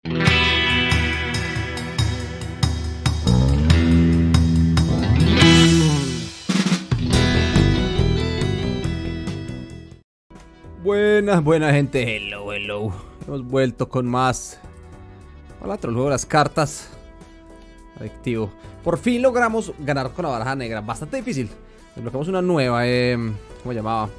Buena gente, hello. Hemos vuelto con más. Hola, otro juego de las cartas. Adictivo. Por fin logramos ganar con la baraja negra. Bastante difícil. Desbloqueamos una nueva. ¿Cómo llamaba?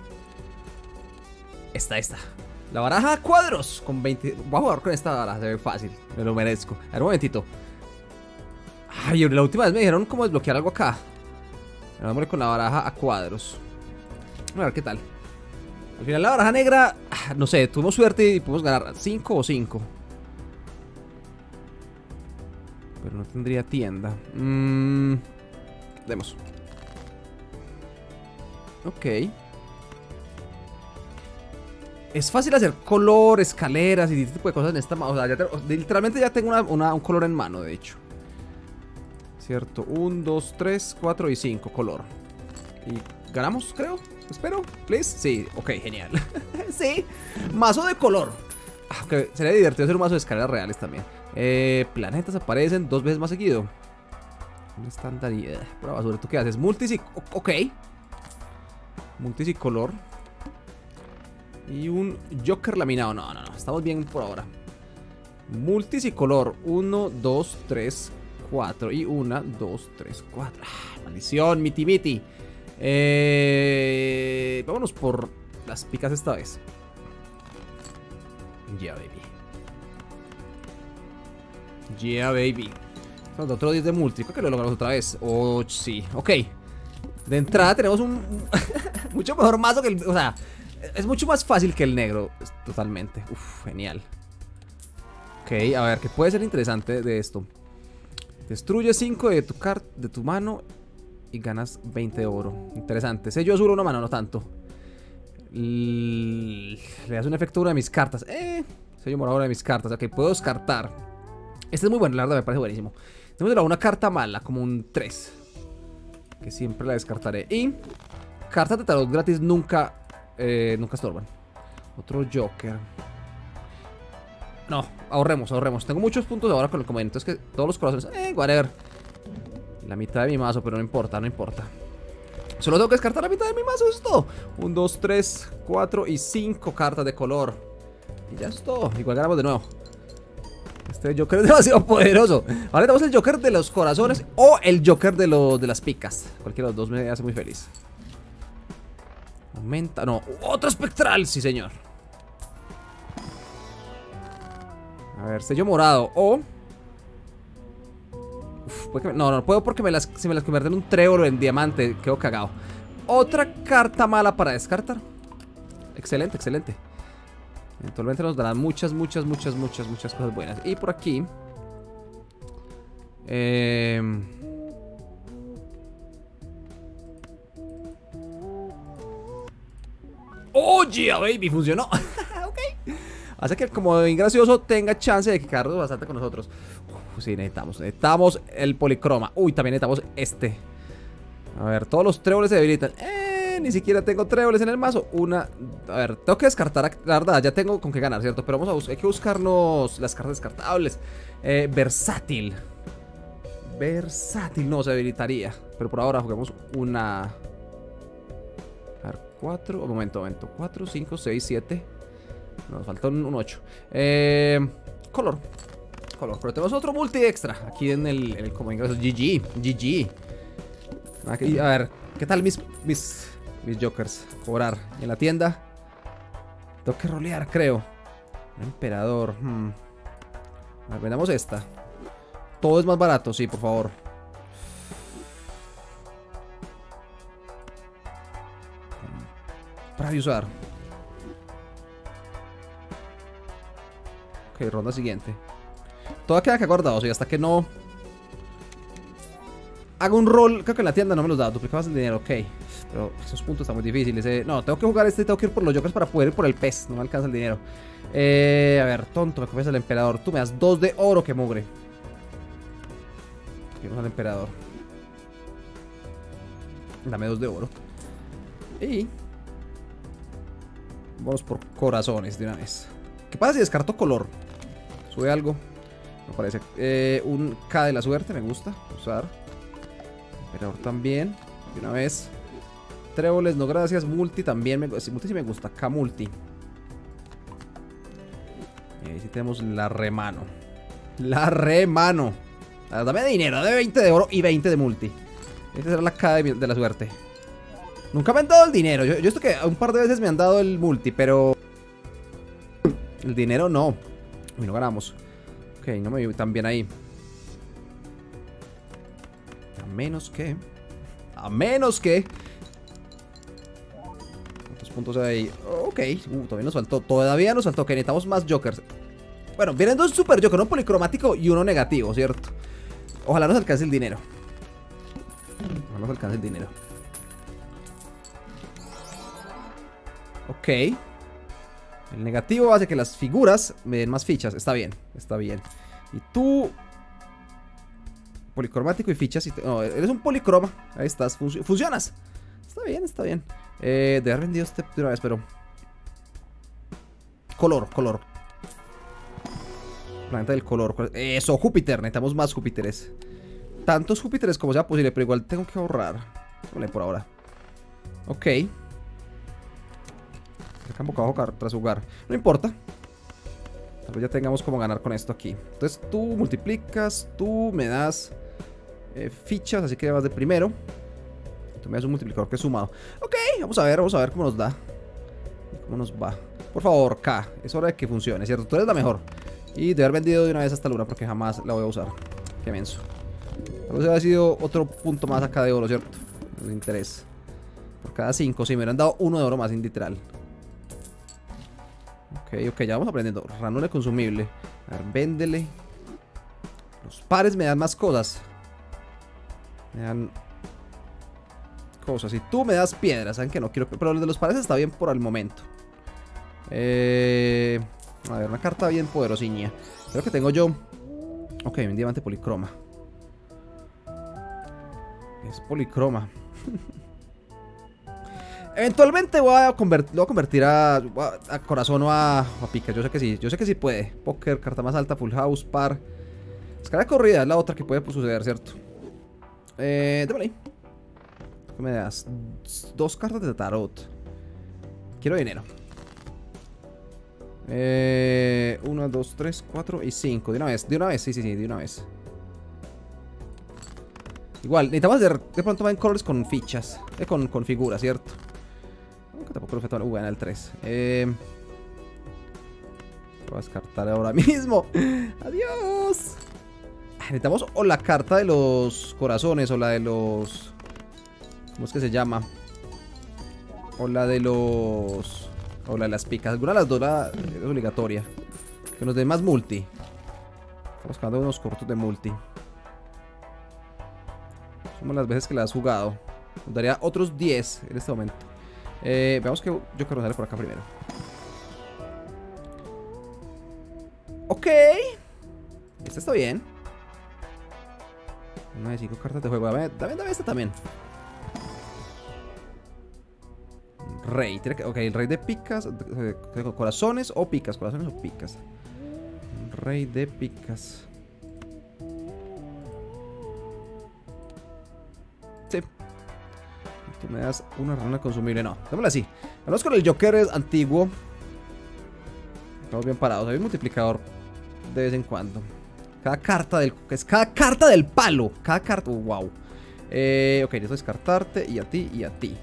Esta. La baraja a cuadros. Con 20. Voy a jugar con esta baraja. Se ve fácil. Me lo merezco. A ver, un momentito. Ay, la última vez me dijeron cómo desbloquear algo acá. Vamos con la baraja a cuadros. A ver qué tal. Al final la baraja negra, no sé, tuvimos suerte y pudimos ganar 5 o 5. Pero no tendría tienda. Demos. Ok. Es fácil hacer color, escaleras y ese tipo de cosas en esta mano. O sea, literalmente ya tengo un color en mano, de hecho. Cierto, 1, 2, 3, 4 y 5 color. Y ganamos, creo. Espero, please. Sí, ok, genial. Sí, mazo de color. Okay, sería divertido hacer un mazo de escaleras reales también. Planetas aparecen 2 veces más seguido. Un estándar y prueba basura. ¿Tú qué haces? Ok. Multisicolor. Y un Joker laminado. No. Estamos bien por ahora. Multisicolor. 1, 2, 3, 4. Y 1, 2, 3, 4. Maldición, miti. Vámonos por las picas esta vez. Yeah, baby. Otro 10 de multi. Creo que lo logramos otra vez. Oh, sí. Ok. De entrada tenemos un mucho mejor mazo que el. O sea, es mucho más fácil que el negro. Totalmente. Uf, genial. Ok, a ver, ¿qué puede ser interesante de esto? Destruye 5 de tu mano y ganas 20 de oro. Interesante. Sello azul una mano, no tanto. Le das un efecto a una de mis cartas. Sello morado a una de mis cartas. Ok, puedo descartar. Este es muy bueno, la verdad me parece buenísimo. Tenemos una carta mala, como un 3. Que siempre la descartaré. Y cartas de tarot gratis nunca estorban. Otro Joker. No, ahorremos. Tengo muchos puntos ahora con el comentario. Es que todos los corazones. Whatever. La mitad de mi mazo, pero no importa. Solo tengo que descartar la mitad de mi mazo, eso es todo. 1, 2, 3, 4 y 5 cartas de color. Y ya es todo. Igual ganamos de nuevo. Este Joker es demasiado poderoso. Ahora tenemos el Joker de los corazones o el Joker de las picas. Cualquiera de los dos me hace muy feliz. Aumenta, no. Otro espectral, sí señor. A ver, sello morado o... No puedo porque si me las convierten en un trébol o en diamante, quedo cagado. Otra carta mala para descartar. Excelente. Eventualmente nos darán muchas cosas buenas. Y por aquí Oye, baby, funcionó. Ok. Hace que como gracioso tenga chance de que cargue bastante con nosotros. Sí, necesitamos el policroma. Uy, también necesitamos este. A ver, todos los tréboles se debilitan. Ni siquiera tengo tréboles en el mazo. A ver, tengo que descartar. La verdad, ya tengo con qué ganar, ¿cierto? Pero hay que buscarnos las cartas descartables. Versátil. No, se debilitaría. Pero por ahora juguemos una. A ver, 4. Un momento. 4, 5, 6, 7. Nos falta un 8. Color. Pero tenemos otro multi extra aquí en el como ingresos. GG. Aquí, a ver, ¿qué tal mis jokers? Cobrar en la tienda. Tengo que rolear, creo. Un emperador. A ver, vendamos esta. Todo es más barato, sí, por favor. Para usar. Ok, ronda siguiente. Todo queda acá guardado, sí, hasta que no haga un roll. Creo que en la tienda no me los da, duplicabas el dinero, ok. Pero esos puntos están muy difíciles. No, tengo que jugar tengo que ir por los jokers para poder ir por el pez. No me alcanza el dinero. A ver, tonto, me copias al emperador. Tú me das 2 de oro, que mugre. Vamos al emperador. Dame 2 de oro. Y vamos por corazones de una vez. ¿Qué pasa si descarto color? Sube algo. No parece. Un K de la suerte, me gusta usar. Emperador también. De una vez. Tréboles, no gracias. Multi también. Multi sí me gusta. K multi. Y ahí sí tenemos la remano. La remano. Dame dinero. Dame 20 de oro y 20 de multi. Esta será la K de la suerte. Nunca me han dado el dinero. Yo esto que un par de veces me han dado el multi, pero el dinero no. Uy, no ganamos. Ok, no me vi tan bien ahí. A menos que... ¿Cuántos puntos hay ahí? Ok, todavía nos faltó. Todavía nos faltó, que necesitamos más jokers. Bueno, vienen dos super jokers, uno policromático y uno negativo, ¿cierto? Ojalá nos alcance el dinero. Ojalá nos alcance el dinero. Ok. El negativo hace que las figuras me den más fichas. Está bien, está bien. Y tú... Policromático y fichas. No, eres un policroma. Ahí estás, funcionas. Está bien, está bien. De haber vendido este de una vez, pero... Color. Planeta del color. Eso, Júpiter. Necesitamos más Júpiteres. Tantos Júpiteres como sea posible, pero igual tengo que ahorrar. Vale, por ahora. Ok. Dejan boca abajo tras jugar. No importa. Tal vez ya tengamos como ganar con esto aquí. Entonces tú multiplicas, tú me das fichas, así que vas de primero. Tú me das un multiplicador que es sumado. Ok, vamos a ver cómo nos da. Cómo nos va. Por favor, K. Es hora de que funcione, ¿cierto? Tú eres la mejor. Y de haber vendido de una vez esta luna porque jamás la voy a usar. Qué menso. Tal vez haya sido otro punto más acá de oro, ¿cierto? De interés. Por cada 5, sí, me hubieran dado 1 de oro más, literal. Ok, ya vamos aprendiendo. Ranura consumible. A ver, véndele. Los pares me dan más cosas. Me dan cosas. Y tú me das piedras. Saben que no quiero. Pero el de los pares está bien por el momento. A ver, una carta bien poderosiña. Creo que tengo yo. Ok, un diamante policroma. Es policroma. Eventualmente lo voy a convertir a corazón o a pica. Yo sé que sí puede. Póker, carta más alta, full house, par. Escala de corrida es la otra que puede suceder, ¿cierto? Démosle ahí. ¿Qué me das? 2 cartas de tarot. Quiero dinero. 1, 2, 3, 4 y 5. De una vez, sí, de una vez. Igual, necesitamos de pronto más en colores con fichas. Con figuras, ¿cierto? Aunque tampoco lo fue todo. Bueno, el 3. Voy a descartar ahora mismo. Adiós. Necesitamos o la carta de los corazones o la de los... ¿Cómo es que se llama? O la de los... O la de las picas. Alguna de las dos es obligatoria. Que nos den más multi. Estamos buscando unos cortos de multi. Somos las veces que la has jugado. Nos daría otros 10 en este momento. Veamos que yo quiero sale por acá primero. Ok. Esta está bien. Una de 5 cartas de juego. Dame esta también. Rey. Ok, el rey de picas. Corazones o picas. Corazones o picas. Rey de picas. Sí. Tú me das una rana consumible. No, démosla así. Vamos con el Joker es antiguo. Estamos bien parados. Hay un multiplicador de vez en cuando. Cada carta del palo. Cada carta. Wow. Ok, necesito descartarte. Y a ti y a ti.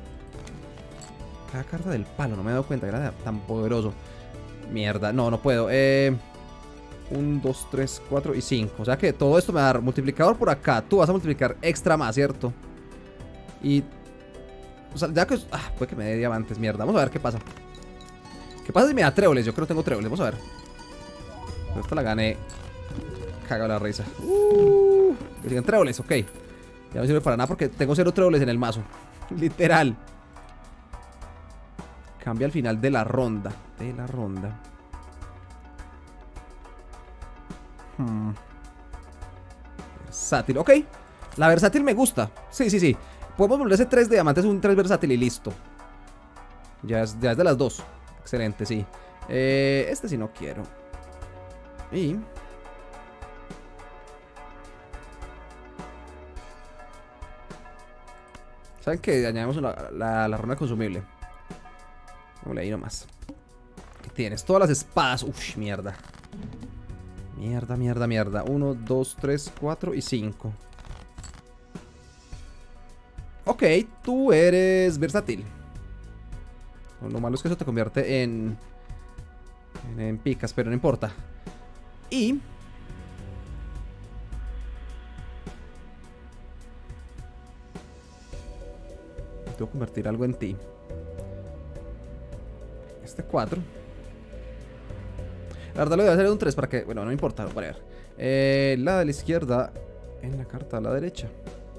Cada carta del palo. No me he dado cuenta que era tan poderoso. Mierda. No, no puedo. 1, 2, 3, 4 y 5. O sea que todo esto me va a dar multiplicador por acá. Tú vas a multiplicar extra más, ¿cierto? Y... O sea, ya que... puede que me dé diamantes, mierda. Vamos a ver qué pasa. ¿Qué pasa si me da tréboles? Yo creo que tengo tréboles. Vamos a ver. Pero esta la gané. Caga la risa. Que sigan tréboles, ok. Ya no sirve para nada porque tengo 0 tréboles en el mazo. Literal. Cambia al final de la ronda. Versátil, ok. La versátil me gusta. Sí. Podemos volver ese 3 de diamantes, un 3 versátil y listo. Ya es de las dos. Excelente, sí. Este sí no quiero. Y... ¿saben qué? Añadimos la ronda consumible. Vamos ahí nomás. ¿Qué tienes? Todas las espadas. Uf, mierda. Mierda, mierda, mierda. 1, 2, 3, 4 y 5. Ok, tú eres versátil. Lo malo es que eso te convierte en picas, pero no importa. Y... tengo que convertir algo en ti. Este 4. La verdad le voy a hacer un 3 para que... bueno, no importa, vale. La de la izquierda en la carta a la derecha.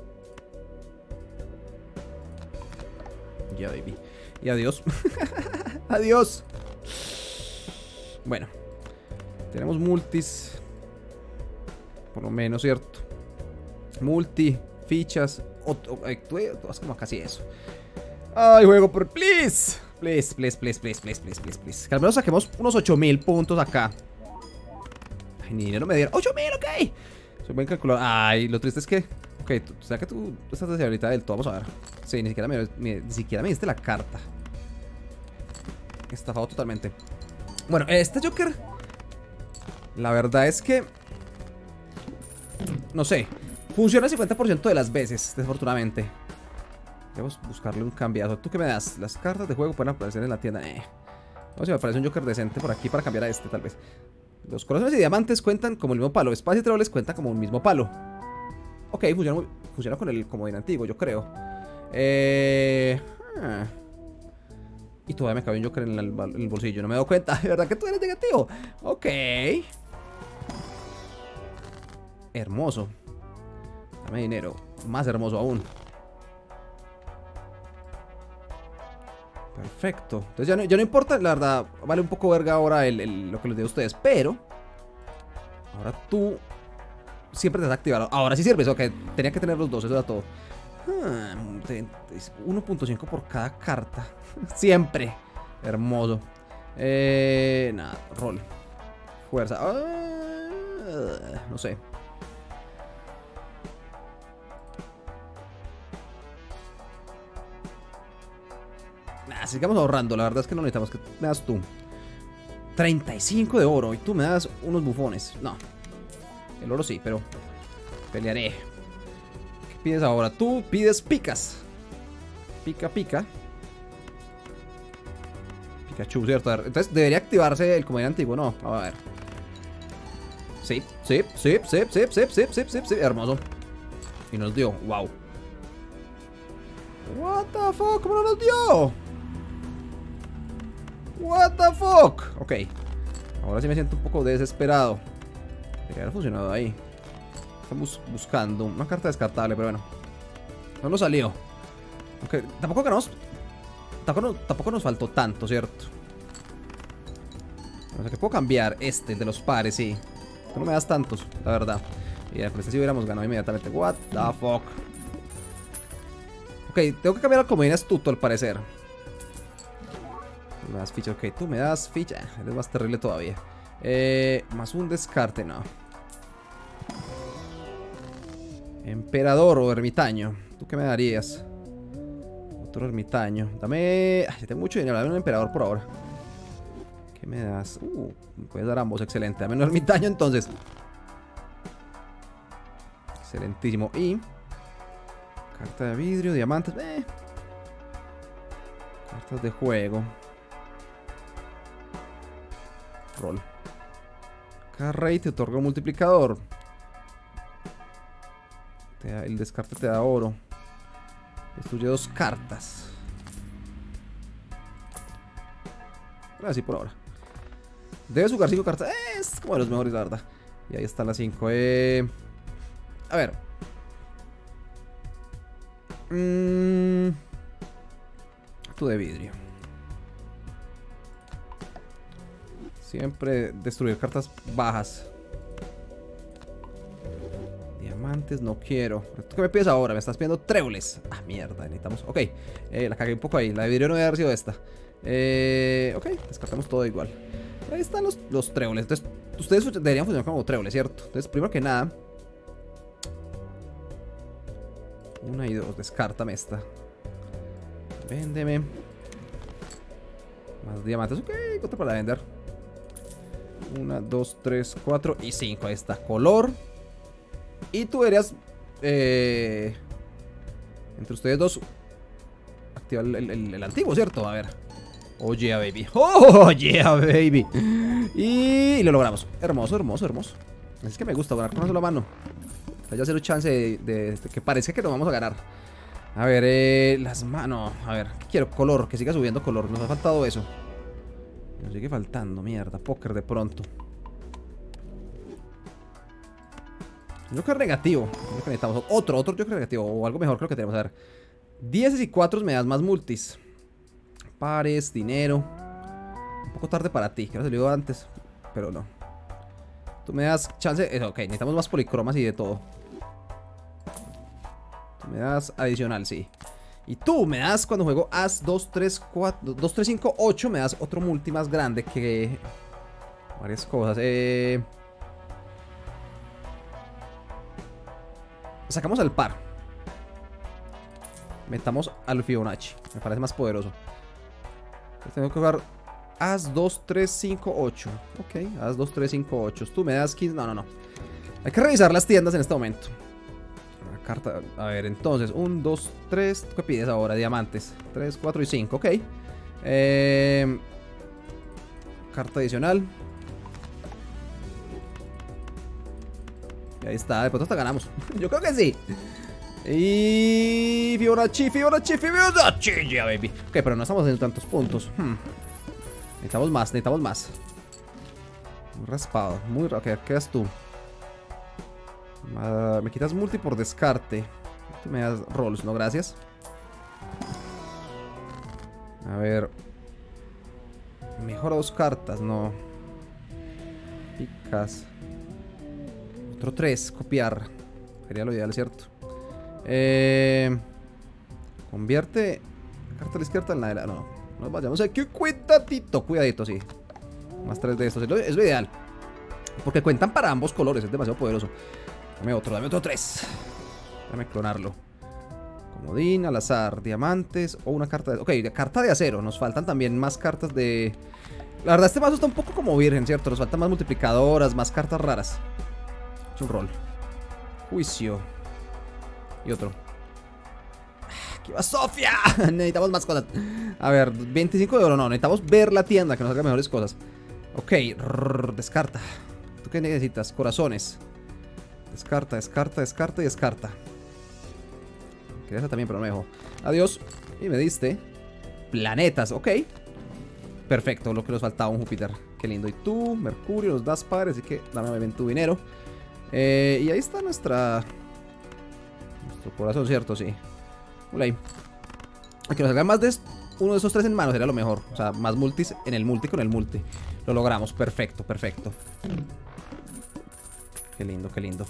Ya, baby. Y adiós. Adiós. Bueno. Tenemos multis. Por lo menos, ¿cierto? Multi, fichas. Tú vas como casi eso. Ay, juego por... please. Please, please, please, please, please, please, please, please. Que al menos saquemos unos 8000 puntos acá. Ay, ni dinero me dieron. 8000, ok. Soy buen calculador. Ay, lo triste es que... ok, o sea que tú estás desde ahorita del todo. Vamos a ver. Sí, ni siquiera me diste la carta. Estafado totalmente. Bueno, este Joker... la verdad es que... no sé. Funciona el 50% de las veces, desafortunadamente. Debemos buscarle un cambiazo. ¿Tú qué me das? Las cartas de juego pueden aparecer en la tienda. Vamos a ver si me aparece un Joker decente por aquí para cambiar a este, tal vez. Los corazones y diamantes cuentan como el mismo palo. Espadas y troles cuentan como un mismo palo. Ok, funciona con el comodín antiguo, yo creo. Y todavía me cabe un Joker en el bolsillo. No me he dado cuenta. De verdad que tú eres negativo. Ok. Hermoso. Dame dinero. Más hermoso aún. Perfecto. Entonces ya no importa, la verdad. Vale un poco verga ahora lo que les digo a ustedes. Pero ahora tú siempre te has activado. Ahora sí sirves. Ok, tenía que tener los dos. Eso era todo. 1.5 por cada carta. Siempre. Hermoso. Nada, rol. Fuerza. No sé. Sigamos ahorrando. La verdad es que no necesitamos. Que me das tú 35 de oro y tú me das unos bufones. No. El oro sí, pero pelearé. ¿Qué pides ahora? Tú pides picas. Pica, pica. Pikachu, ¿cierto? Entonces debería activarse el comodín antiguo. No, vamos a ver. Sí, sí, sí, sí, sí, sí, sí, sí, sí, sí. Hermoso. Y nos dio, wow. What the fuck, ¿cómo no nos dio? What the fuck. Ok. Ahora sí me siento un poco desesperado. Debería haber funcionado ahí. Estamos buscando una carta descartable, pero bueno. No nos salió. Okay. Tampoco ganamos. Tampoco nos faltó tanto, ¿cierto? O sea que puedo cambiar el de los pares, sí. Tú no me das tantos, la verdad. Y después si hubiéramos ganado inmediatamente. What the fuck. Ok, tengo que cambiar al comodín astuto al parecer. Me das ficha, ok, tú me das ficha. Eres más terrible todavía. Más un descarte, no. Emperador o ermitaño. ¿Tú qué me darías? Otro ermitaño. Dame... ay, ya tengo mucho dinero, dame un emperador por ahora. ¿Qué me das? Me puedes dar ambos, excelente. Dame un ermitaño entonces. Excelentísimo. Y... carta de vidrio, diamantes. Cartas de juego. Rol. Cada rey te otorga un multiplicador. El descarte te da oro. Destruye 2 cartas. Así por ahora. Debes jugar 5 cartas. Es como de los mejores, la verdad. Y ahí están las 5. A ver. Tú de vidrio. Siempre destruir cartas bajas. Diamantes no quiero. ¿Tú qué me pides ahora? Me estás pidiendo tréboles. Ah, mierda, necesitamos. Ok, la cagué un poco ahí. La de vidrio no debe haber sido esta. Ok, descartamos todo igual. Ahí están los tréboles. Entonces ustedes deberían funcionar como tréboles, ¿cierto? Entonces, primero que nada, 1 y 2, descártame esta. Véndeme. Más diamantes, ok, otra para vender. 1, 2, 3, 4 y 5, ahí está, color. Y tú deberías, entre ustedes dos, activar el antiguo, ¿cierto? A ver. Oh yeah, baby. Oh yeah, baby. Y lo logramos. Hermoso, hermoso, hermoso. Es que me gusta ganar con una sola mano. Hay ya cero chance de que parezca que nos vamos a ganar. A ver, las manos. A ver, ¿qué quiero? Color, que siga subiendo color. Nos ha faltado eso. Nos sigue faltando, mierda. Póker de pronto. Yo creo negativo. Yo creo que necesitamos otro yo creo negativo. O algo mejor creo que tenemos. A ver. 10 y 4 me das más multis. Pares, dinero. Un poco tarde para ti, que no salió antes. Pero no. Tú me das chance. Ok, necesitamos más policromas y de todo. Tú me das adicional, sí. Y tú me das cuando juego As 2, 3, 4, 2, 3, 5, 8. Me das otro multi más grande que varias cosas. Sacamos al par. Metamos al Fibonacci. Me parece más poderoso. Entonces tengo que jugar As 2, 3, 5, 8. Ok, As 2, 3, 5, 8. Tú me das 15. No. Hay que revisar las tiendas en este momento. Una carta. A ver, entonces 1, 2, 3. ¿Qué pides ahora? Diamantes 3, 4 y 5. Ok. Carta adicional. Y ahí está. De pronto hasta ganamos. Yo creo que sí. Y Fibonacci, yeah, baby. Ok, pero no estamos haciendo tantos puntos. Necesitamos más. Muy raspado, muy raspado. Ok, ¿qué das tú? Me quitas multi por descarte. Tú me das rolls, no, gracias. A ver. Mejora 2 cartas, no. Picas. Otro 3, copiar. Sería lo ideal, ¿cierto? Convierte carta a la izquierda en la de la... No, nos vayamos aquí. Cuidadito, sí. Más 3 de estos, es lo ideal. Porque cuentan para ambos colores, es demasiado poderoso. Dame otro 3. Déjame clonarlo. Comodín, al azar, diamantes o una carta de... Ok, carta de acero, nos faltan también más cartas de... La verdad este mazo está un poco como virgen, ¿cierto? Nos faltan más multiplicadoras, más cartas raras. Es un rol. Juicio. Y otro. ¡Aquí va Sofía! Necesitamos más cosas. A ver, 25 de oro. No, necesitamos ver la tienda que nos haga mejores cosas. Ok, descarta. ¿Tú qué necesitas? Corazones. Descarta y descarta. Quería esa también, pero no me dejó. Adiós. Y me diste planetas, ok. Perfecto, lo que nos faltaba, un Júpiter. Qué lindo. Y tú, Mercurio, nos das padre, así que dame bien tu dinero. Y ahí está nuestro corazón, ¿cierto? Sí. Hola ahí. Que nos salga más de uno de esos 3 en mano sería lo mejor. O sea, más multis en el multi con el multi. Lo logramos, perfecto. Qué lindo.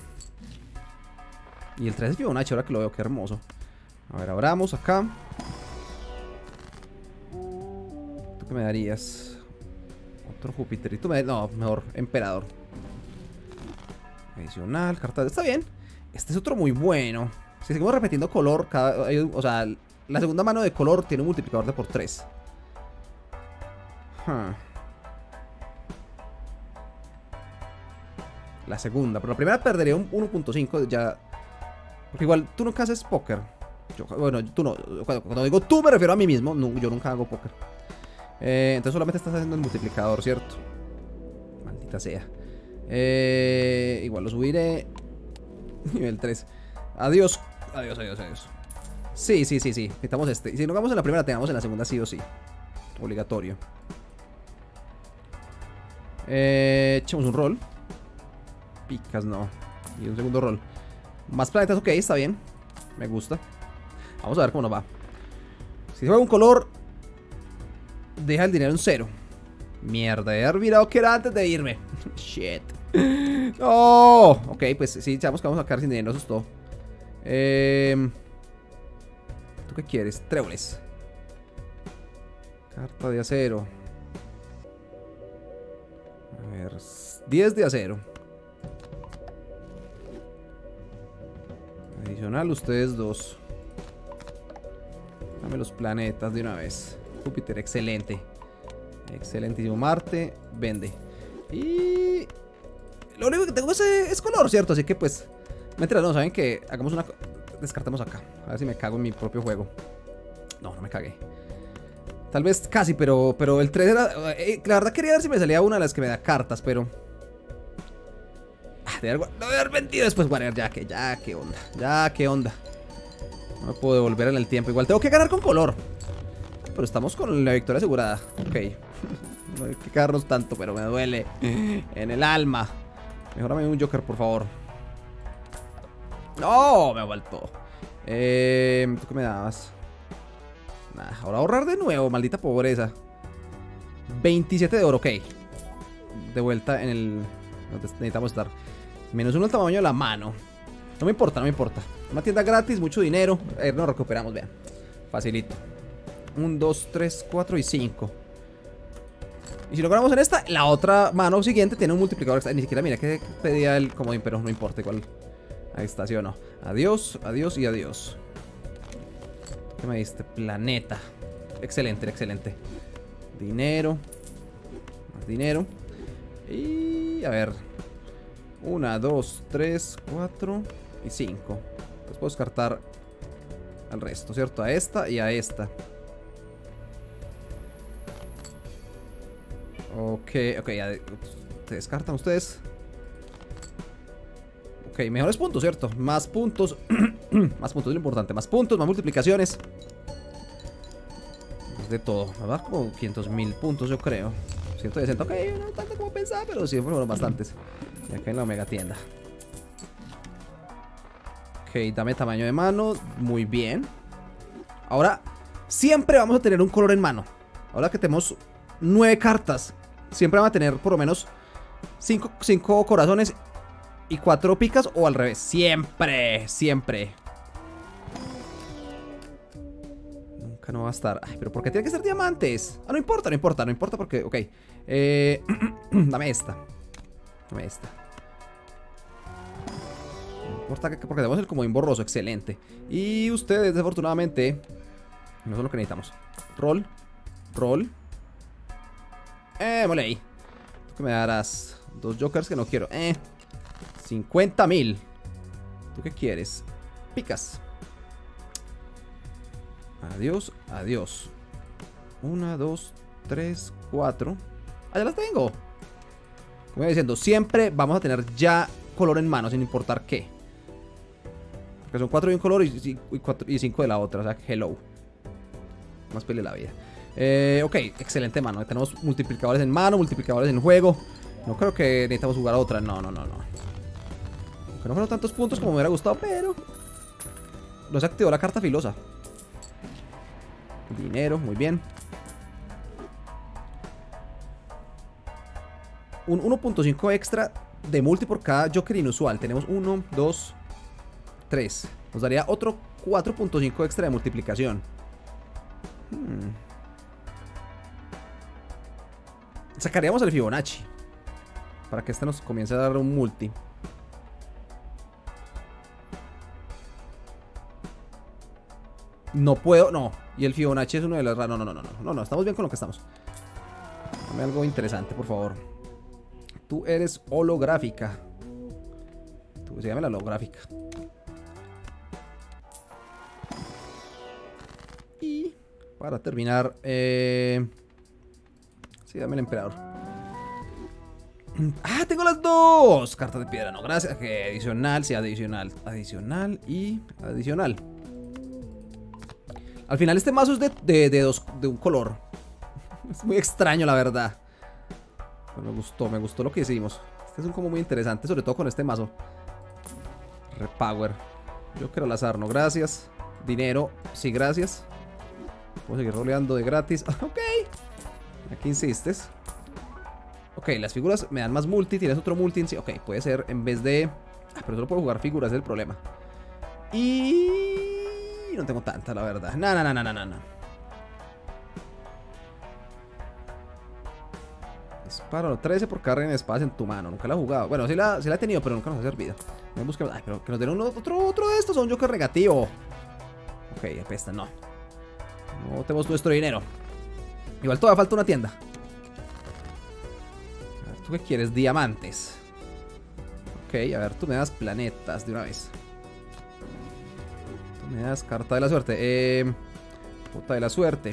Y el 3 es Fibonacci, ahora que lo veo, qué hermoso. A ver, abramos acá. ¿Tú qué me darías? Otro Júpiter. Y tú me das... No, mejor, Emperador. Adicional, carta... Está bien. Este es otro muy bueno. Si seguimos repitiendo color, o sea, la segunda mano de color tiene un multiplicador de por 3. La segunda, pero la primera perdería un 1.5 ya. Porque igual tú nunca haces póker. Bueno, tú no. Cuando digo tú me refiero a mí mismo. No, yo nunca hago póker. Entonces solamente estás haciendo el multiplicador, ¿cierto? Maldita sea. Igual lo subiré. Nivel 3. Adiós. Sí. Necesitamos este. Y si no hagamos en la primera, tengamos en la segunda sí o sí. Obligatorio. Echemos un rol. Picas no. Y un segundo rol. Más planetas, ok, está bien. Me gusta. Vamos a ver cómo nos va. Si se juega un color, deja el dinero en 0. Mierda, he olvidado que era antes de irme. Shit. No. Ok, pues sí, sabemos que vamos a quedar sin dinero, eso es todo. ¿Tú qué quieres? Tréboles. Carta de acero. A ver, 10 de acero. Adicional, ustedes dos. Dame los planetas de una vez. Júpiter, excelente. Excelentísimo. Marte, vende. Y... lo único que tengo es color, ¿cierto? Así que pues... Mentira, no, ¿saben qué? Hagamos una... Descartemos acá. A ver si me cago en mi propio juego. No, no me cagué. Tal vez casi, pero el 3 era... la verdad quería ver si me salía una de las que me da cartas, pero... lo voy a haber vendido después, whatever. Ya que onda. Ya que onda. No me puedo devolver en el tiempo. Igual tengo que ganar con color. Pero estamos con la victoria asegurada. Ok. No hay que cagarnos tanto, pero me duele en el alma. Mejorame un Joker, por favor. ¡No! Me ha vuelto. ¿Tú qué me dabas? Nah, ahora ahorrar de nuevo, maldita pobreza. 27 de oro, ok. De vuelta en el... donde necesitamos estar. -1 al tamaño de la mano. No me importa, no me importa. Una tienda gratis, mucho dinero. Nos recuperamos, vean. Facilito. 1, 2, 3, 4 y 5. Y si logramos en esta, la otra mano siguiente tiene un multiplicador extra. Ni siquiera mira que pedía el comodín, pero no importa igual. Ahí está, ¿sí o no? Adiós, adiós y adiós. ¿Qué me diste? Planeta. Excelente, excelente. Dinero. Más dinero. Y a ver. 1, 2, 3, 4 y 5. Pues puedo descartar al resto, ¿cierto? A esta y a esta. Ok, ¿te descartan ustedes? Ok, mejores puntos, ¿cierto? Más puntos. Más puntos es lo importante. Más puntos, más multiplicaciones. De todo. Me va a dar como 500.000 puntos, yo creo. 160, ok, no tanto como pensaba, pero sí fueron bastantes. Y acá en la Omega Tienda. Ok, dame tamaño de mano. Muy bien. Ahora, siempre vamos a tener un color en mano. Ahora que tenemos 9 cartas, siempre van a tener por lo menos 5 corazones y 4 picas, o al revés. Siempre, siempre. Nunca no va a estar. Ay, pero ¿por qué tiene que ser diamantes? Ah, no importa, no importa, no importa porque... Ok. Dame esta. Dame esta. No importa porque tenemos el comodín borroso. Excelente. Y ustedes, desafortunadamente, no son lo que necesitamos. Roll. Roll. Mole ahí. ¿Tú qué me darás? 2 jokers que no quiero. 50.000. ¿Tú qué quieres? Picas. Adiós, adiós. 1, 2, 3, 4. Ah, ya las tengo. Como iba diciendo, siempre vamos a tener ya color en mano, sin importar qué. Porque son 4 de un color y 5 de la otra. O sea, hello. Más pele la vida. Ok, excelente mano. Tenemos multiplicadores en mano, multiplicadores en juego. No creo que necesitamos jugar a otra. No, no, no, no. Aunque no fueron tantos puntos como me hubiera gustado, pero no se activó la carta filosa. Dinero, muy bien. Un 1.5 extra de multi por cada Joker inusual. Tenemos 1, 2, 3. Nos daría otro 4.5 extra de multiplicación. Sacaríamos el Fibonacci para que este nos comience a dar un multi. No puedo, no. Y el Fibonacci es uno de las... No, no, no, no, no, no, no, estamos bien con lo que estamos. Dame algo interesante, por favor. Tú eres holográfica. Tú, se llama la holográfica. Y para terminar, sí, dame el emperador. ¡Ah, tengo las dos! Cartas de piedra, no, gracias. Adicional, sí, adicional. Adicional y adicional. Al final este mazo es de un color. Es muy extraño, la verdad. Pero me gustó lo que hicimos. Este es un combo muy interesante, sobre todo con este mazo. Repower. Yo quiero al azar, no, gracias. Dinero, sí, gracias. Puedo seguir roleando de gratis. Ok. Aquí insistes. Ok, las figuras me dan más multi. Tienes otro multi. Sí, ok, puede ser en vez de... Ah, pero solo puedo jugar figuras, es el problema. Y... no tengo tanta, la verdad. No, no, no, no, no, no. Disparo 13 por carga en espadas en tu mano. Nunca la he jugado. Bueno, sí la he tenido, pero nunca nos ha servido. Ay, pero que nos den otro de estos. Un Joker negativo. Ok, apesta, no. No tenemos nuestro dinero. Igual todavía falta una tienda. A ver, ¿tú qué quieres? Diamantes. Ok, a ver, tú me das planetas de una vez. Tú me das carta de la suerte. Puta de la suerte.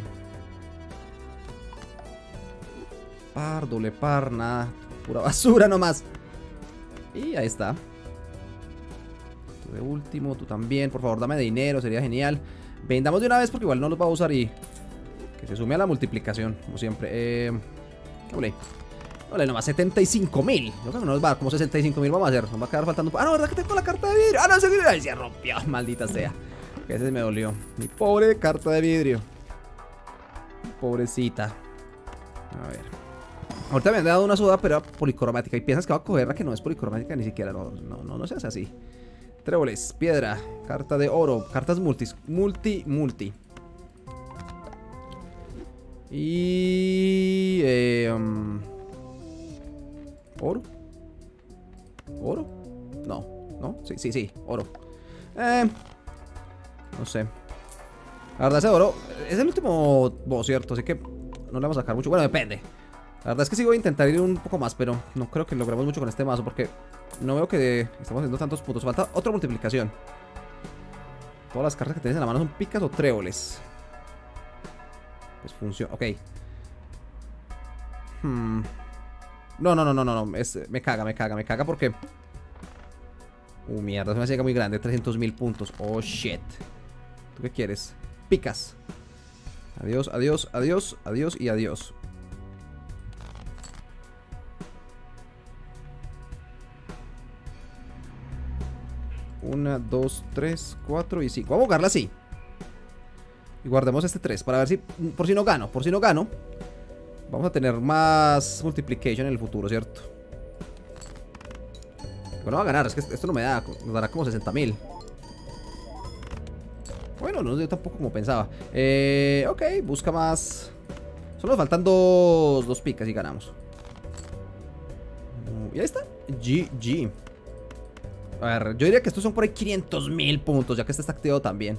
Par, doble par, nada. Pura basura nomás. Y ahí está. Tú de último, tú también. Por favor, dame dinero, sería genial. Vendamos de una vez porque igual no los va a usar y que se sume a la multiplicación, como siempre. Ole, nomás 75.000. Yo creo que no nos va a dar como 65.000. Vamos a hacer. Nos va a quedar faltando. Ah, no, ¿verdad que tengo la carta de vidrio? Ah, no, ay, se rompió. Maldita sea. Que ese me dolió. Mi pobre carta de vidrio. Pobrecita. A ver. Ahorita me han dado una soda, pero policromática. Y piensas que va a coger la que no es policromática ni siquiera. No seas así. Tréboles, piedra, carta de oro, cartas multi. Y... ¿oro? ¿Oro? No, sí, oro. No sé. La verdad, ese oro es el último boss, ¿cierto? Así que no le vamos a sacar mucho. Bueno, depende. La verdad es que sí voy a intentar ir un poco más, pero no creo que logremos mucho con este mazo porque no veo que estamos haciendo tantos puntos. Falta otra multiplicación. Todas las cartas que tienes en la mano son picas o tréboles. Pues funciona. Ok. No. Me caga porque... mierda, se me llega muy grande. 300.000 puntos. Oh, shit. ¿Tú qué quieres? Picas. Adiós y adiós. 1, 2, 3, 4 y 5. Vamos a jugarla así. Y guardemos este 3 para ver si... Por si no gano. Vamos a tener más multiplication en el futuro, ¿cierto? Bueno, va a ganar. Es que esto no me da. Nos dará como 60.000. Bueno, no yo tampoco como pensaba. Ok, busca más. Solo nos faltan dos picas y ganamos. Y ahí está. GG. A ver, yo diría que estos son por ahí 500.000 puntos, ya que este está activado también.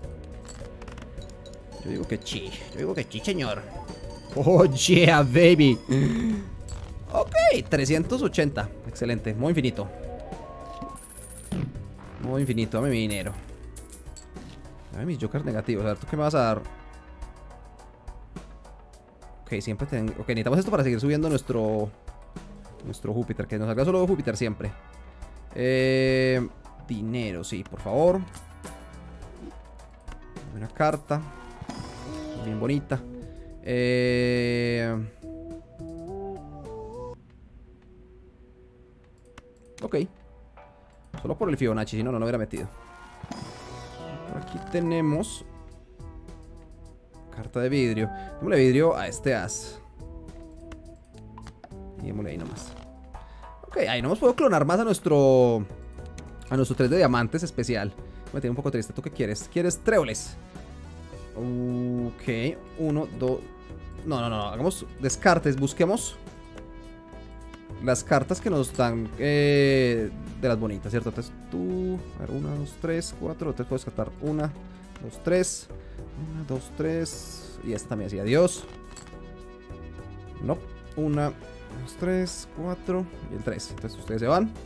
Yo digo que sí, señor. Oh, yeah, baby. Ok, 380. Excelente, modo infinito. Dame mi dinero. Dame mis jokers negativos. A ver, ¿tú qué me vas a dar? Ok, siempre tengo... Ok, necesitamos esto para seguir subiendo nuestro Júpiter. Que nos salga solo Júpiter siempre. Dinero, sí, por favor. Una carta bien bonita. Ok. Solo por el Fibonacci, si no, no lo hubiera metido. Por aquí tenemos carta de vidrio. Démosle vidrio a este as. Y démosle ahí nomás. Ok, ahí no hemos podido clonar más a nuestro 3 de diamantes especial. Me tiene un poco triste. ¿Tú qué quieres? ¿Quieres tréboles? Ok, 1, 2. No. Hagamos descartes. Busquemos las cartas que nos dan de las bonitas, ¿cierto? Entonces tú... A ver, 1, 2, 3, 4. Te puedes descartar 1, 2, 3. 1, 2, 3. Y esta también así. Adiós. No. 1, 2, 3, 4 y el 3. Entonces ustedes se van.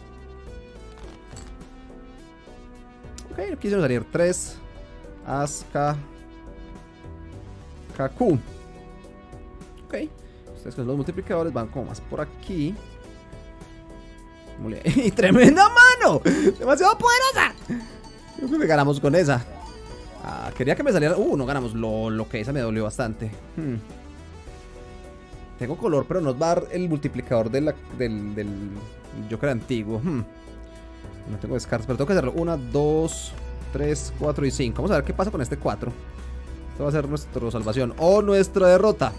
Ok, no quisieron salir 3 As, K, KQ. Ok, ustedes con los multiplicadores van como más por aquí. Y tremenda mano, demasiado poderosa. Yo creo que ganamos con esa. Quería que me saliera. No ganamos. Lo que esa me dolió bastante. Tengo color, pero nos va a dar el multiplicador del Joker antiguo. No tengo descartes, pero tengo que hacerlo. 1, 2, 3, 4 y 5. Vamos a ver qué pasa con este 4. Esto va a ser nuestra salvación o nuestra derrota.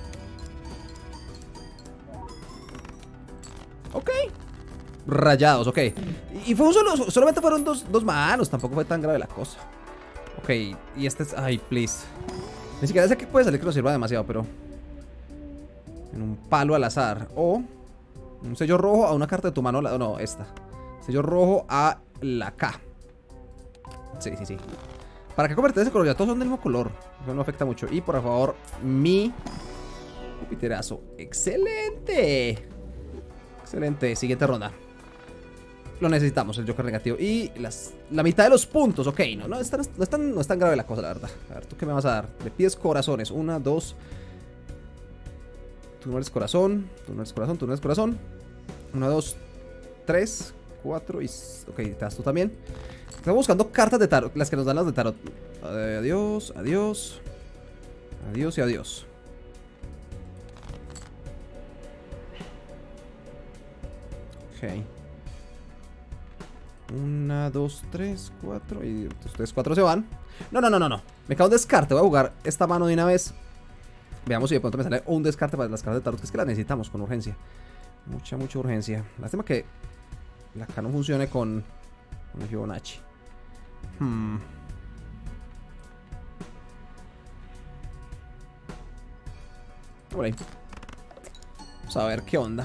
Ok. Rayados, ok. Y fue solamente fueron dos manos. Tampoco fue tan grave la cosa. Ok, y este es... Ay, please. Ni siquiera sé que puede salir que nos sirva demasiado, pero... En un palo al azar. O... Un sello rojo a una carta de tu mano. No, esta. Sello rojo a la K. Sí, sí, sí. ¿Para qué convertirse en color? Ya todos son del mismo color. Eso no afecta mucho. Y por favor, mi Jupiterazo. ¡Excelente! Excelente. Siguiente ronda. Lo necesitamos, el Joker negativo. Y la mitad de los puntos. Ok, no es tan grave la cosa, la verdad. A ver, ¿tú qué me vas a dar? Le pides corazones. 1, 2. Tú no eres corazón. Tú no eres corazón. Tú no eres corazón. 1, 2, 3, 4 y... Ok, te das tú también. Estamos buscando cartas de tarot. Las que nos dan las de tarot. Adiós, adiós. Adiós y adiós. Ok. 1, 2, 3, 4. Y ustedes 4 se van. No. Me cae un descarte. Voy a jugar esta mano de una vez. Veamos si de pronto me sale un descarte para las cartas de tarot. Que es que las necesitamos con urgencia. Mucha urgencia. Lástima que acá no funcione con el Fibonacci. Por ahí. Vamos a ver qué onda.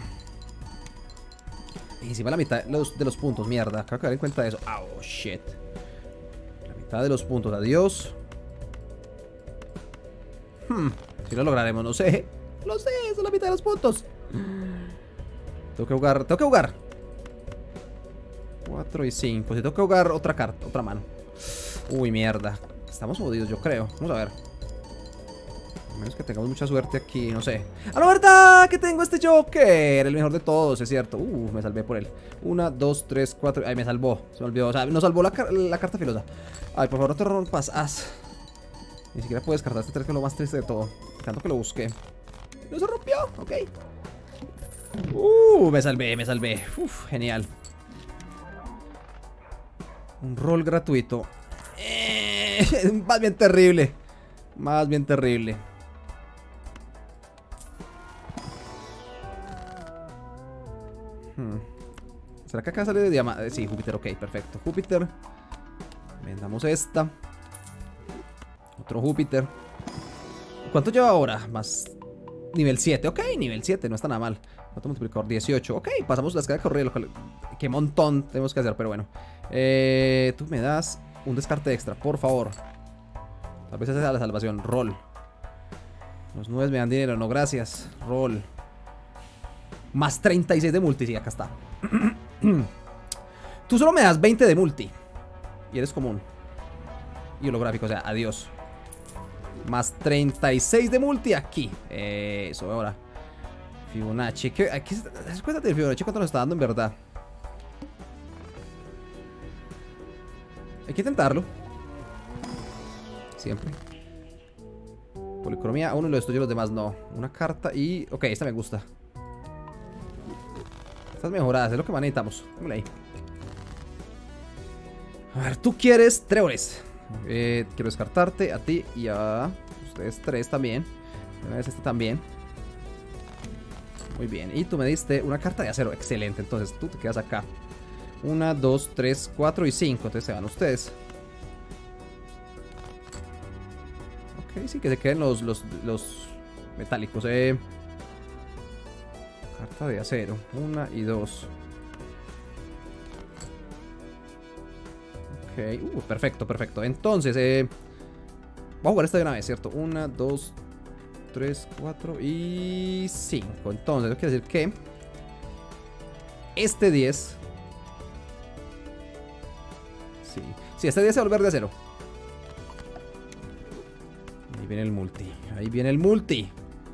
Y encima la mitad de los puntos, mierda. Acabo de caer en cuenta de eso. Oh, shit. La mitad de los puntos, adiós. Si lo lograremos, no sé. Lo sé, es la mitad de los puntos. Tengo que jugar. 4 y 5. Si tengo que jugar otra carta, otra mano. Uy, mierda. Estamos jodidos, yo creo. Vamos a ver. A menos que tengamos mucha suerte aquí, no sé. ¡A la verdad! Que tengo este Joker. El mejor de todos, es cierto. Me salvé por él. 1, 2, 3, 4. Ay, me salvó. Se me olvidó. O sea, nos salvó la carta filosa. Ay, por favor, no te rompas. Ni siquiera puedes descartar este 3, que es lo más triste de todo. Tanto que lo busqué. No se rompió. Ok. Me salvé. Genial. Un rol gratuito. Más bien terrible. ¿Será que acá sale de diamante? Sí, Júpiter, ok, perfecto. Júpiter. Vendamos esta. Otro Júpiter. ¿Cuánto lleva ahora? Más nivel 7, ok, nivel 7, no está nada mal. ¿Cuánto multiplicador? 18, ok, pasamos la escala de correo. Qué montón tenemos que hacer, pero bueno. Tú me das un descarte extra, por favor. Tal vez esa sea la salvación. Roll. Los 9 me dan dinero, no gracias. Roll. Más 36 de multi, sí, acá está. Tú solo me das 20 de multi. Y eres común. Y holográfico, o sea, adiós. Más 36 de multi aquí. Eso, ahora. Fibonacci. ¿Te das cuenta del Fibonacci cuánto nos está dando en verdad? Hay que intentarlo. Siempre. Policromía, uno lo destruye, los demás no. Una carta y... Ok, esta me gusta. Estas mejoradas, es lo que más necesitamos. Démosle ahí. A ver, tú quieres tréboles. Quiero descartarte a ti y a ustedes 3 también. Una vez este también. Muy bien. Y tú me diste una carta de acero. Excelente. Entonces tú te quedas acá. 1, 2, 3, 4 y 5. Entonces se van ustedes. Ok, sí, que se queden los metálicos. Carta de acero. 1 y 2. Ok, perfecto. Entonces, voy a jugar esta de una vez, ¿cierto? 1, 2, 3, 4 y 5. Entonces, eso quiere decir que este 10. Sí, este 10 se va a volver de acero. Ahí viene el multi.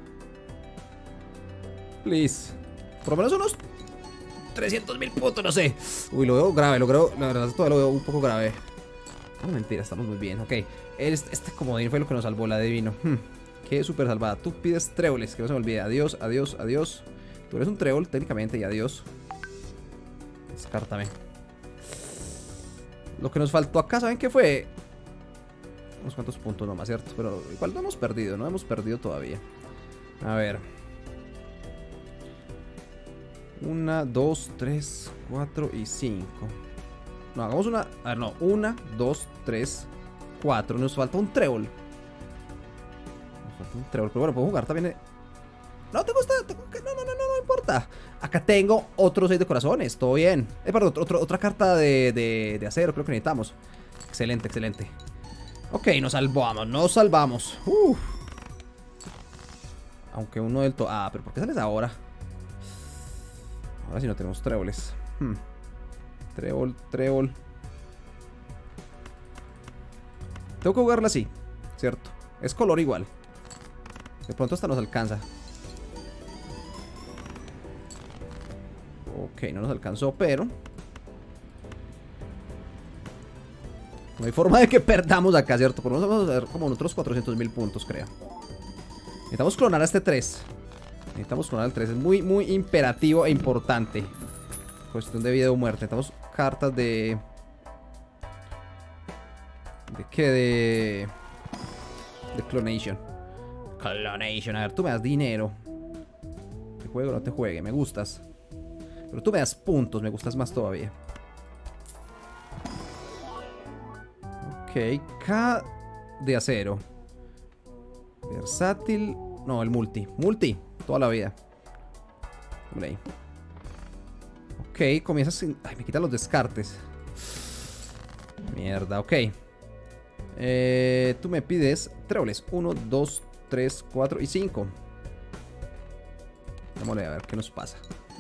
Please. Por lo menos unos 300.000 puntos, no sé. Uy, lo veo grave, la verdad todavía lo veo un poco grave. No, mentira, estamos muy bien, ok. Este comodín fue lo que nos salvó, la adivino. Qué súper salvada. Tú pides tréboles, que no se me olvide. Adiós. Tú eres un trébol técnicamente y adiós. Descártame. Lo que nos faltó acá, ¿saben qué fue? Unos cuantos puntos nomás, ¿cierto? Pero igual no hemos perdido todavía. A ver. 1, 2, 3, 4 y 5. No, hagamos una... A ver, no. 1, 2, 3, 4. Nos falta un trébol. Pero bueno, puedo jugar también. No, te gusta. No, importa. Acá tengo otro 6 de corazones, todo bien. Perdón, otra carta de acero, creo que necesitamos. Excelente, excelente. Ok, nos salvamos. Aunque uno del todo... Ah, pero ¿por qué sales ahora? Ahora sí no tenemos tréboles. Trébol. Tengo que jugarla así, ¿cierto? Es color igual. De pronto hasta nos alcanza. Ok, no nos alcanzó, pero... No hay forma de que perdamos acá, ¿cierto? Por lo menos vamos a ver como en otros 400.000 puntos, creo. Necesitamos clonar a este 3. Necesitamos clonar al 3. Es muy, muy imperativo e importante. Cuestión de vida o muerte. Necesitamos cartas de... ¿De qué? De clonation. Clonation. A ver, tú me das dinero. Te juego o no te juegue. Me gustas. Pero tú me das puntos. Me gustas más todavía. Ok. K de acero. Versátil. No, el multi. Multi. Toda la vida. Ahí. Ok, comienzas sin... Ay, me quitan los descartes. Mierda, ok. Tú me pides tréboles. 1, 2, 3, 4 y 5. Vamos a ver qué nos pasa.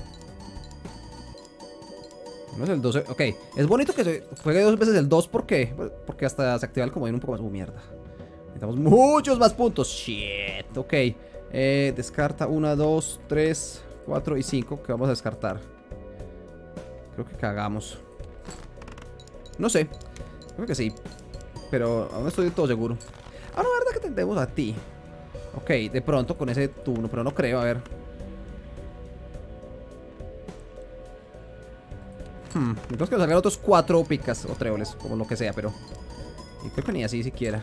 No es el 12. Ok, es bonito que se juegue 2 veces el 2. ¿Por qué? Porque hasta se activa el comodín un poco más. Mierda. Necesitamos muchos más puntos. Shit, ok. Descarta 1, 2, 3, 4 y 5. Que vamos a descartar. Creo que cagamos. No sé. Creo que sí. Pero aún no estoy del todo seguro. Ah, no, verdad que tendemos a ti. Ok, de pronto con ese turno. Pero no creo, a ver. Entonces que nos salgan otros 4 picas o tréboles. Como lo que sea, pero... Y creo que ni así siquiera.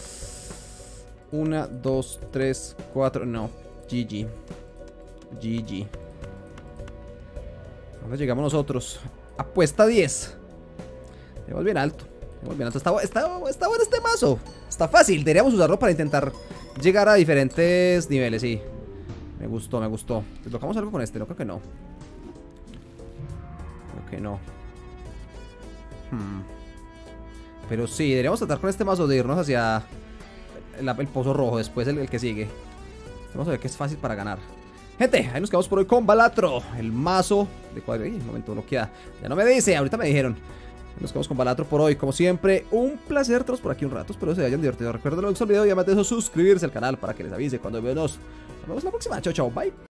1, 2, 3, 4. No. GG. GG. ¿Dónde llegamos nosotros? Apuesta 10. Llegamos bien alto. Está bueno este mazo. Está fácil. Deberíamos usarlo para intentar llegar a diferentes niveles, sí. Me gustó, me gustó. ¿Desbloqueamos algo con este? No, creo que no. Creo que no. Pero sí, deberíamos tratar con este mazo de irnos hacia el pozo rojo. Después el que sigue. Vamos a ver que es fácil para ganar. Gente, ahí nos quedamos por hoy con Balatro. El mazo de cuadro. Un momento, bloqueada. Ya no me dice, ahorita me dijeron. Nos quedamos con Balatro por hoy. Como siempre, un placer tenerlos por aquí un rato. Espero se hayan divertido. Recuerden darle like al video y además de eso suscribirse al canal para que les avise cuando veamos. Nos vemos la próxima. Chao, chao. Bye.